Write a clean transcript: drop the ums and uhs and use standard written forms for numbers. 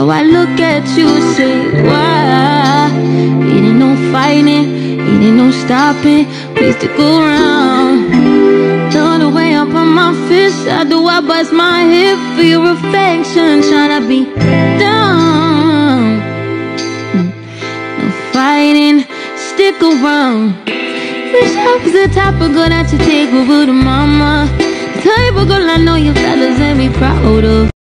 How I look at you, say why? It ain't no fighting, it ain't no stopping. Please to go around. Throw the way up on my fist. How do I bust my hip for your affection? Tryna be down. No fighting, stick around. Wish I was the type of girl that you take over to mama. The type of girl I know your fellas and be proud of.